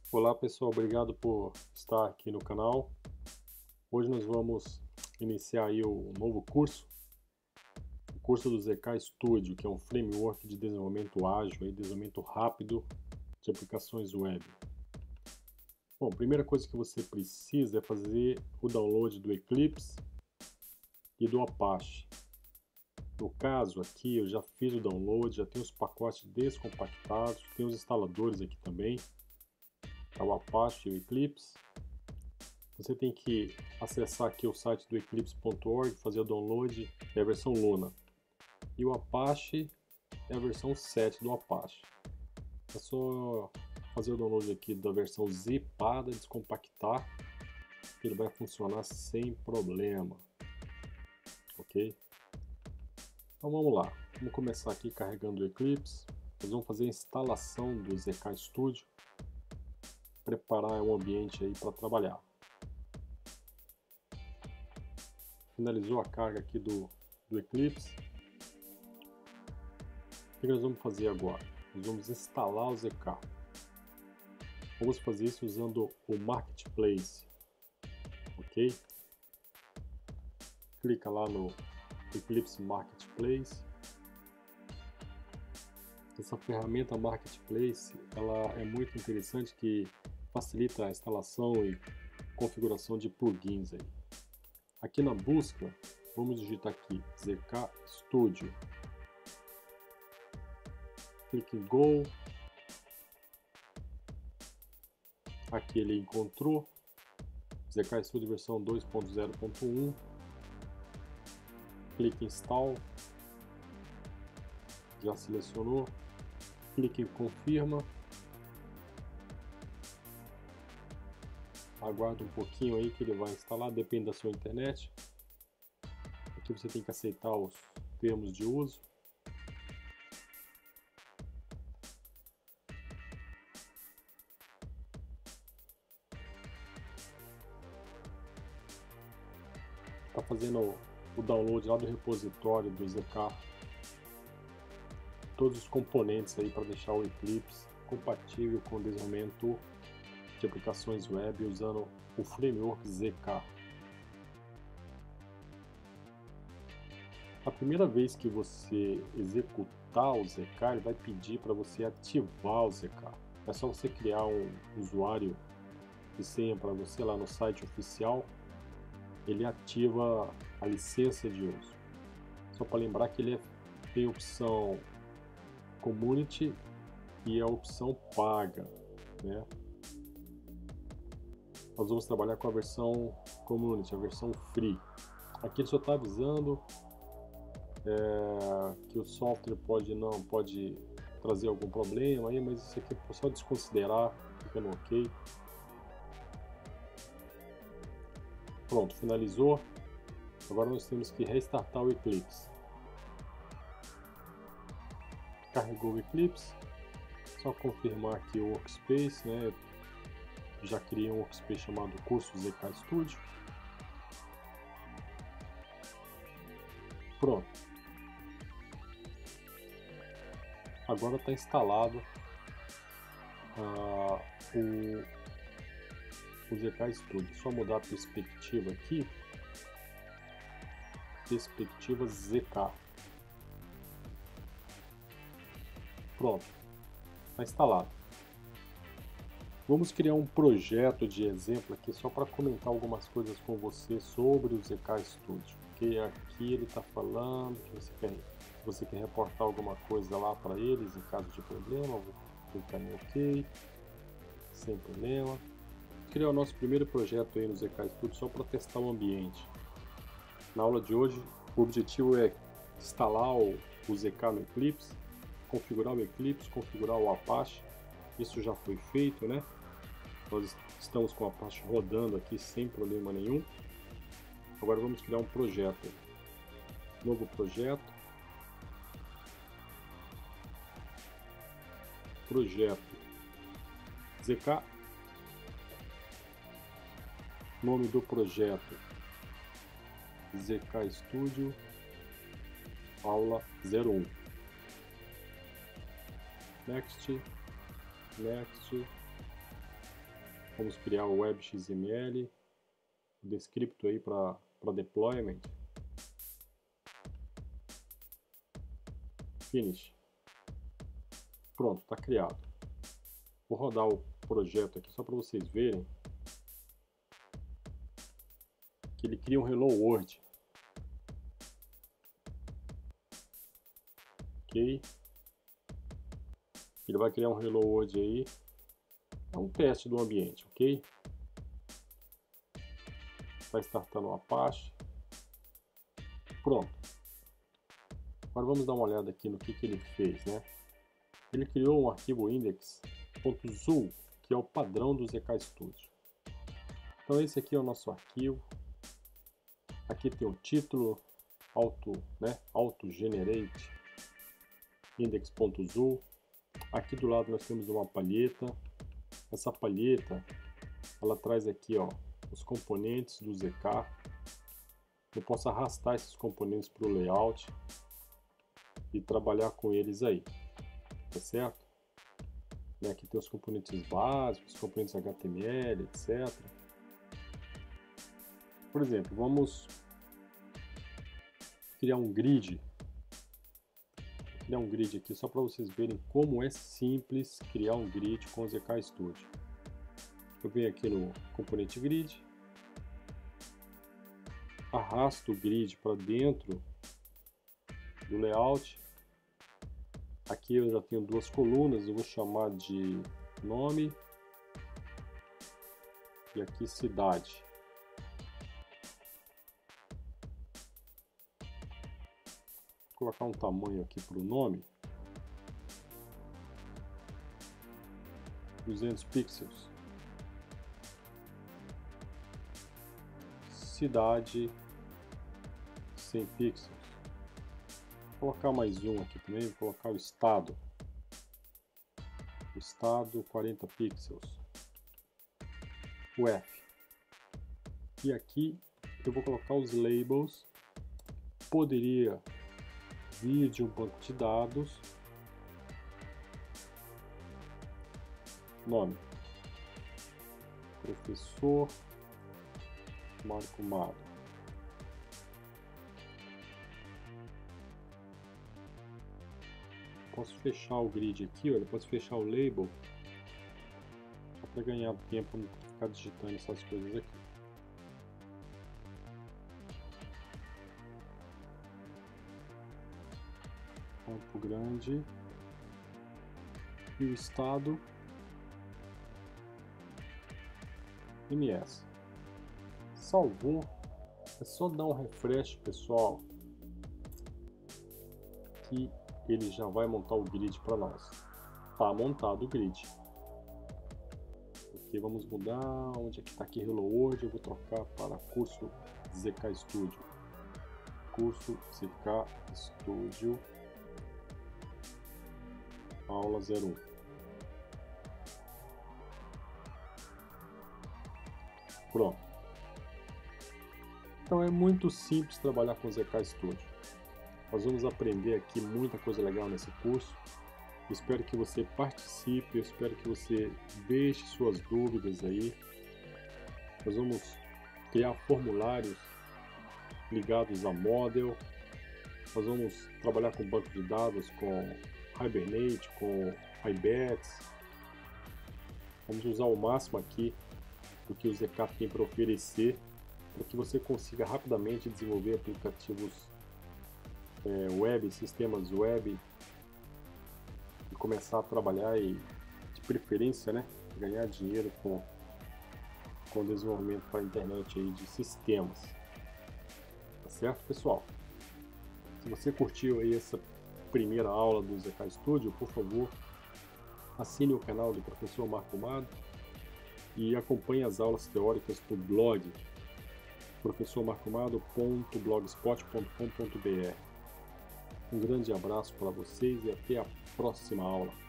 Olá pessoal, obrigado por estar aqui no canal. Hoje nós vamos iniciar aí o novo curso, o curso do ZK Studio, que é um framework de desenvolvimento ágil, desenvolvimento rápido de aplicações web. Bom, a primeira coisa que você precisa é fazer o download do Eclipse e do Apache. No caso aqui eu já fiz o download, já tenho os pacotes descompactados, tem os instaladores aqui também, tá, o Apache e o Eclipse. Você tem que acessar aqui o site do eclipse.org, fazer o download, é a versão Luna. E o Apache é a versão 7 do Apache. É só fazer o download aqui da versão zipada, descompactar, que ele vai funcionar sem problema. Ok? Então vamos lá. Vamos começar aqui carregando o Eclipse. Nós vamos fazer a instalação do ZK Studio. Preparar um ambiente aí para trabalhar. Finalizou a carga aqui do Eclipse. O que nós vamos fazer agora? Nós vamos instalar o ZK. Vamos fazer isso usando o Marketplace. Ok? Clica lá no Eclipse Marketplace. Essa ferramenta Marketplace, ela é muito interessante, que facilita a instalação e configuração de plugins aí. Aqui na busca, vamos digitar aqui ZK Studio. Clique em Go. Aqui ele encontrou ZK Studio versão 2.0.1. Clique em Install. Já selecionou. Clique em Confirma. Aguarda um pouquinho aí que ele vai instalar, depende da sua internet. Aqui você tem que aceitar os termos de uso. Está fazendo o download lá do repositório do ZK. Todos os componentes aí para deixar o Eclipse compatível com o desenvolvimento de aplicações web usando o framework ZK. A primeira vez que você executar o ZK, ele vai pedir para você ativar o ZK. É só você criar um usuário e senha para você lá no site oficial. Ele ativa a licença de uso. Só para lembrar que ele tem a opção Community e a opção paga, né? Nós vamos trabalhar com a versão Community, a versão Free. Aqui ele só está avisando que o software pode trazer algum problema aí, mas isso aqui é só desconsiderar, fica no OK. Pronto, finalizou. Agora nós temos que restartar o Eclipse. Carregou o Eclipse, só confirmar aqui o Workspace, né? Já criei um Workspace chamado Curso ZK Studio. Pronto. Agora está instalado o ZK Studio. Só mudar a perspectiva aqui. Perspectiva ZK. Pronto. Está instalado. Vamos criar um projeto de exemplo aqui só para comentar algumas coisas com você sobre o ZK Studio. Porque aqui ele está falando que se você quer reportar alguma coisa lá para eles em caso de problema, vou clicar em OK, sem problema. Vou criar o nosso primeiro projeto aí no ZK Studio só para testar o ambiente. Na aula de hoje, o objetivo é instalar o ZK no Eclipse, configurar o Eclipse, configurar o Apache. Isso já foi feito, né? Nós estamos com o Apache rodando aqui sem problema nenhum. Agora vamos criar um projeto. Novo projeto. Projeto ZK. Nome do projeto ZK Studio Aula 01. Next. Next. Vamos criar o web XML, o descripto aí para deployment. Finish. Pronto, está criado. Vou rodar o projeto aqui só para vocês verem que ele cria um Hello World. Ok? Ele vai criar um Hello World aí. É um teste do ambiente, ok? Está startando o Apache. Pronto. Agora vamos dar uma olhada aqui no que ele fez, né? Ele criou um arquivo index.zul, que é o padrão do ZK Studio. Então esse aqui é o nosso arquivo. Aqui tem o título, auto-generate index.zul. Aqui do lado nós temos uma palheta. Essa palheta, ela traz aqui, ó, os componentes do ZK. Eu posso arrastar esses componentes para o layout e trabalhar com eles aí, tá certo? Aqui tem os componentes básicos, os componentes HTML, etc. Por exemplo, vamos criar um grid. Vou criar um grid aqui só para vocês verem como é simples criar um grid com o ZK Studio. Eu venho aqui no componente grid, arrasto o grid para dentro do layout. Aqui eu já tenho duas colunas, eu vou chamar de nome e aqui cidade. Vou colocar um tamanho aqui para o nome, 200 pixels. Cidade, 100 pixels. Vou colocar mais um aqui também, vou colocar o estado. O estado, 40 pixels. O F. E aqui eu vou colocar os labels. Poderia vir de um banco de dados. Nome: Professor Marco Mado. Posso fechar o grid aqui, olha, posso fechar o label só para ganhar tempo não ficar digitando essas coisas aqui. Campo Grande e o estado MS. Salvou, é só dar um refresh, pessoal, que ele já vai montar o grid para nós. Tá montado o grid. Ok, vamos mudar. Onde é que está aqui Hello World? Eu vou trocar para curso ZK Studio. Curso ZK Studio aula 01. Pronto. Então é muito simples trabalhar com ZK Studio. Nós vamos aprender aqui muita coisa legal nesse curso. Eu espero que você participe, eu espero que você deixe suas dúvidas aí. Nós vamos criar formulários ligados a Model. Nós vamos trabalhar com banco de dados, com Hibernate, com IBETS. Vamos usar o máximo aqui do que o ZK tem para oferecer, para que você consiga rapidamente desenvolver aplicativos web, sistemas web, e começar a trabalhar e, de preferência, né, ganhar dinheiro com desenvolvimento para a internet aí de sistemas. Tá certo, pessoal? Se você curtiu aí essa primeira aula do ZK Studio, por favor, assine o canal do professor Marco Mado e acompanhe as aulas teóricas no blog professormarcomado.blogspot.com.br. Um grande abraço para vocês e até a próxima aula.